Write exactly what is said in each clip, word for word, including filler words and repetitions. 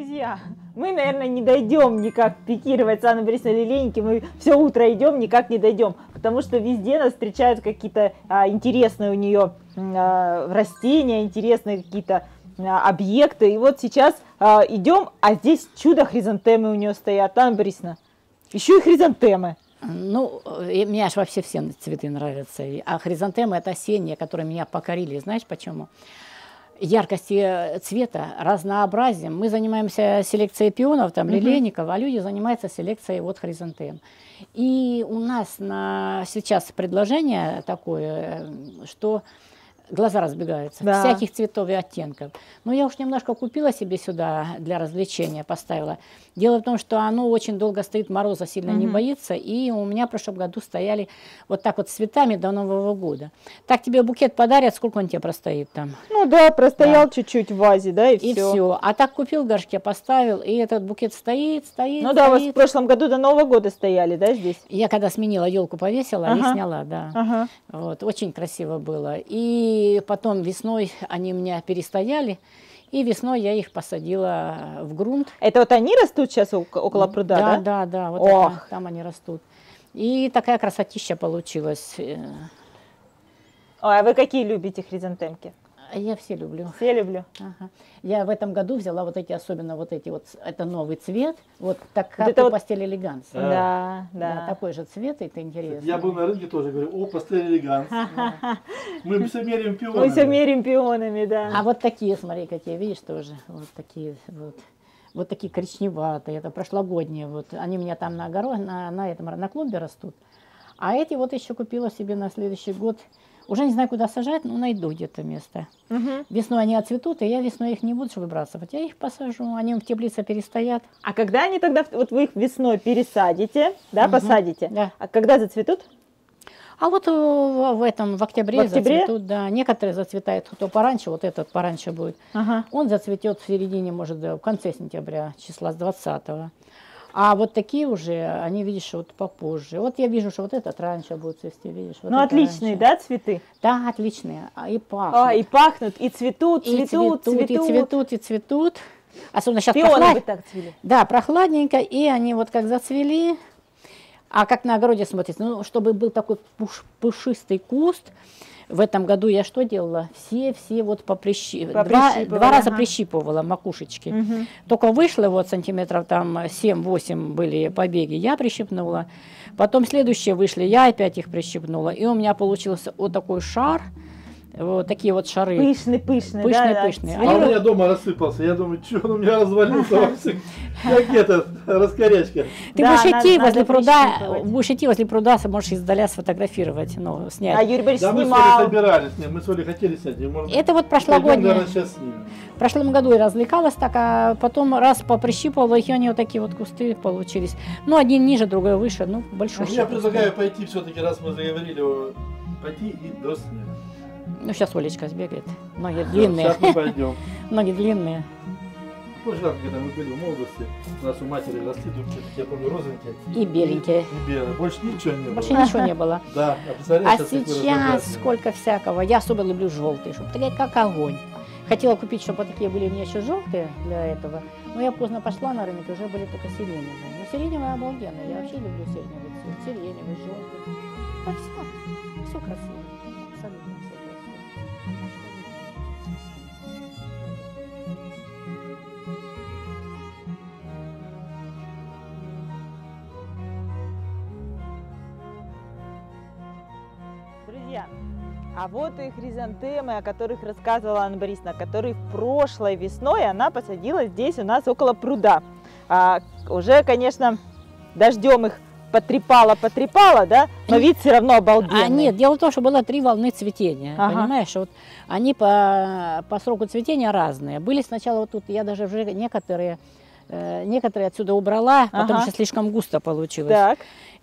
Друзья, мы, наверное, не дойдем никак пикировать с Анной Борисовной Лилейники, мы все утро идем, никак не дойдем, потому что везде нас встречают какие-то а, интересные у нее а, растения, интересные какие-то а, объекты. И вот сейчас а, идем, а здесь чудо-хризантемы у нее стоят. Анна Борисовна, еще и хризантемы. Ну, мне аж вообще все цветы нравятся. А хризантемы это осенние, которые меня покорили. Знаешь почему? Яркости цвета, разнообразием. Мы занимаемся селекцией пионов, там, лилейников, а люди занимаются селекцией вот хризантем. И у нас на сейчас предложение такое, что глаза разбегаются, да. Всяких цветов и оттенков. Но я уж немножко купила себе сюда для развлечения, поставила. Дело в том, что оно очень долго стоит, мороза сильно угу. не боится. И у меня в прошлом году стояли вот так вот с цветами до Нового года. Так тебе букет подарят, сколько он тебе простоит там? Ну да, простоял чуть-чуть да. в вазе, да, и, и все. все. А так купил в горшке, поставил, и этот букет стоит, стоит, Ну стоит. да, у вас в прошлом году до Нового года стояли, да, здесь? Я когда сменила елку, повесила ага. и сняла, да. Ага. Вот, очень красиво было. И потом весной они у меня перестояли. И весной я их посадила в грунт. Это вот они растут сейчас около пруда, да? Да, да, да, вот это, там они растут. И такая красотища получилась. Ой, а вы какие любите хризантемки? Я все люблю. Все люблю. Ага. Я в этом году взяла вот эти, особенно вот эти вот, это новый цвет, вот так вот как вот... пастель элеганс. Да, да, да. Такой же цвет, это интересно. Я был на рынке тоже, говорю, о, пастель элеганс. Мы все меряем пионами. Мы все меряем пионами, да. А вот такие, смотри, какие, видишь, тоже, вот такие вот. Вот такие коричневатые, это прошлогодние, вот. Они у меня там на огороде, на, на этом, на клумбе растут. А эти вот еще купила себе на следующий год. Уже не знаю, куда сажать, но найду где-то место. Угу. Весной они отцветут, и я весной их не буду выбрасывать. Я их посажу, они в теплице перестоят. А когда они тогда, вот вы их весной пересадите, да, угу. посадите, да. А когда зацветут? А вот в, в этом, в октябре, в октябре зацветут, да. Некоторые зацветают, кто пораньше, вот этот пораньше будет. Ага. Он зацветет в середине, может, в конце сентября, числа с двадцатого. А вот такие уже, они, видишь, вот попозже. Вот я вижу, что вот этот раньше будет цвести, видишь. Вот ну, отличные, раньше. Да, цветы? Да, отличные. И пахнут. А, и пахнут, и цветут, и цветут, цветут, цветут. И цветут, и цветут. Особенно сейчас пионы прохлад... бы так цвели. Да, прохладненько, и они вот как зацвели. А как на огороде смотрится, ну, чтобы был такой пуш, пушистый куст. В этом году я что делала? Все-все вот поприщи... два, два раза ага. прищипывала макушечки. Угу. Только вышло вот сантиметров там семь-восемь были побеги, я прищипнула. Потом следующие вышли, я опять их прищипнула. И у меня получился вот такой шар. Вот такие вот шары. Пышные, пышные, пышные, да, пышные. А у меня дома рассыпался. Я думаю, что он у меня развалился вообще. Как это, раскорячка. Ты будешь идти возле пруда, будешь идти возле пруда, можешь издаля сфотографировать, ну, снять. А Юрий Борисович снимал. Да, мы с Олей собирались, мы с Олей хотели снять. Это вот прошлогоднее. В прошлом году я развлекалась так, а потом раз поприщипывала, и они вот такие вот кусты получились. Ну, один ниже, другой выше, ну, большой. Я предлагаю пойти все-таки, раз мы заговорили, пойти и до снега. Ну, сейчас Олечка сбегает. Ноги длинные. Сейчас мы пойдем. Ноги длинные. Ну, когда мы были в молодости, у нас у матери росли дубки, я помню, розовенькие. И беленькие. И белые. Больше ничего не было. Больше ничего не было. Да, а, а сейчас сколько всякого. Я особо люблю желтые, чтобы такие как огонь. Хотела купить, чтобы вот такие были у меня еще желтые для этого. Но я поздно пошла на рынок, уже были только сиреневые. Но сиреневые обалденные. Я вообще люблю сиреневый цвет. Сиреневый, желтый. Так все. Все красиво. Абсолютно все красиво. Друзья, а вот и хризантемы, о которых рассказывала Анна Борисовна, которые прошлой весной она посадила здесь у нас около пруда. А, уже, конечно, дождем их потрепала-потрепала, да, но вид все равно обалденный. А нет, дело в том, что было три волны цветения, ага. понимаешь, вот они по, по сроку цветения разные. Были сначала вот тут, я даже уже некоторые, э, некоторые отсюда убрала, потому ага. что слишком густо получилось. Так.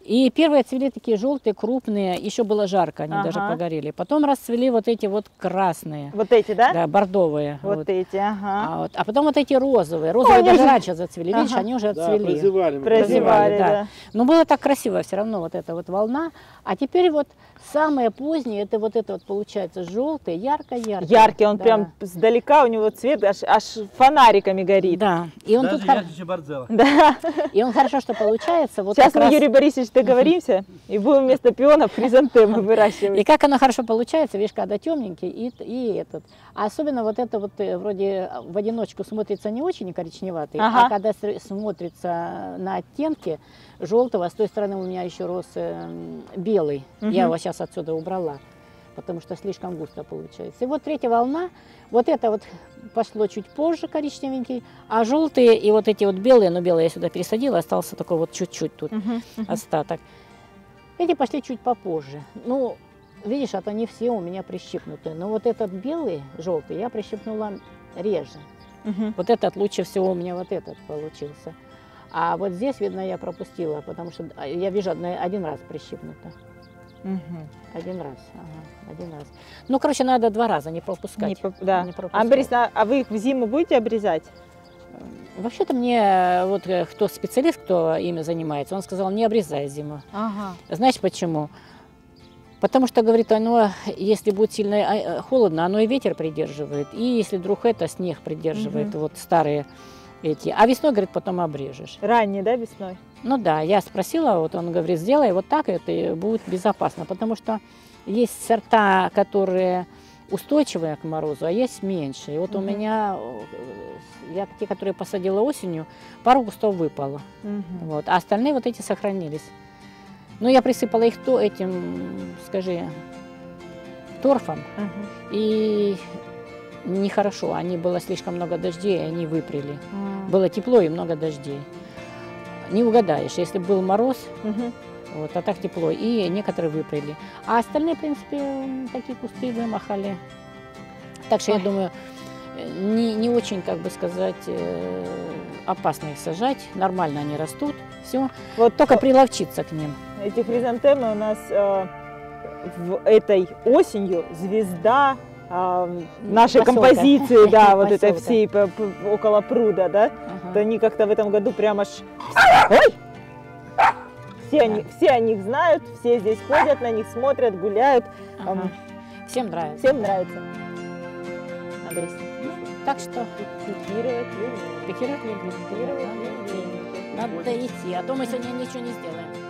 И первые цвели такие желтые, крупные, еще было жарко, они Ага. даже погорели. Потом расцвели вот эти вот красные, Вот эти, да? да, бордовые. Вот, вот. эти, ага. А, вот. а потом вот эти розовые. Розовые они даже же- раньше зацвели, видишь, Ага. они уже Да, отцвели. прозевали. мы. Прозевали, да. да. Но было так красиво все равно, вот эта вот волна. А теперь вот самое позднее, это вот это вот получается желтый, ярко-яркий. Яркий, он да. прям сдалека, у него цвет аж, аж фонариками горит. Да, и он Даже тут хор- ярче, чем Борзела. Да. и он хорошо, что получается. Вот Сейчас как мы, раз- Юрий Борисович, договоримся и будем вместо пионов хризантемы И выращивать. как оно хорошо получается, видишь, когда темненький и, и этот. А особенно вот это вот э, вроде в одиночку смотрится не очень коричневатый, Ага. а когда ср- смотрится на оттенки желтого, с той стороны у меня еще рос э, белый. Мгм. Я его сейчас отсюда убрала, потому что слишком густо получается. И вот третья волна, вот это вот пошло чуть позже коричневенький, а желтые и вот эти вот белые, но белые я сюда пересадила, остался такой вот чуть-чуть тут Мгм, мгм. остаток. Эти пошли чуть попозже. Ну, видишь, вот они все у меня прищипнуты. Но вот этот белый, желтый, я прищипнула реже. Мгм. Вот этот лучше всего у меня вот этот получился. А вот здесь, видно, я пропустила, потому что я вижу одно- один раз прищипнуто. Мгм. Один раз, ага, один раз. Ну, короче, надо два раза, не пропускать. Не поп- да. Не А, пропускать. Борис, а а вы их в зиму будете обрезать? Вообще-то мне, э, вот э, кто специалист, кто ими занимается, он сказал, не обрезай зиму. Ага. Знаешь почему? Потому что, говорит, оно, если будет сильно э, холодно, оно и ветер придерживает, и если вдруг это, снег придерживает, Мгм. вот старые эти. А весной, говорит, потом обрежешь. Ранний, да, весной? Ну да, я спросила, вот он говорит, сделай вот так, это и будет безопасно, потому что есть сорта, которые устойчивые к морозу, а есть меньше. И вот у Мгм. меня, э, я те, которые посадила осенью, пару кустов выпало. Мгм. Вот, а остальные вот эти сохранились. Ну, я присыпала их то этим, скажи, торфом, Мгм. и нехорошо, они было слишком много дождей, и они выпрели. М. Было тепло и много дождей. Не угадаешь, если был мороз, Мгм. вот, а так тепло, и некоторые выпрели. А остальные, в принципе, м, такие кусты вымахали. Так что Ой. я думаю, э, не, не очень, как бы сказать, э, опасно их сажать. Нормально они растут, все. Вот Только приловчиться к ним. эти хризантемы у нас э, в этой осенью звезда э, нашей Посёлка. композиции, да, вот этой Посёлка. всей по- по- около пруда, да. Ага. Вот они как-то в этом году прям аж... Ой! Все, они, все о них знают, все здесь ходят, на них смотрят, гуляют. Ага. Ам, Всем нравится. Всем нравится. А, Борис, Так что пикировать любим. пикировать люблю. Пикировать любим. Надо идти, а то мы сегодня ничего не сделаем.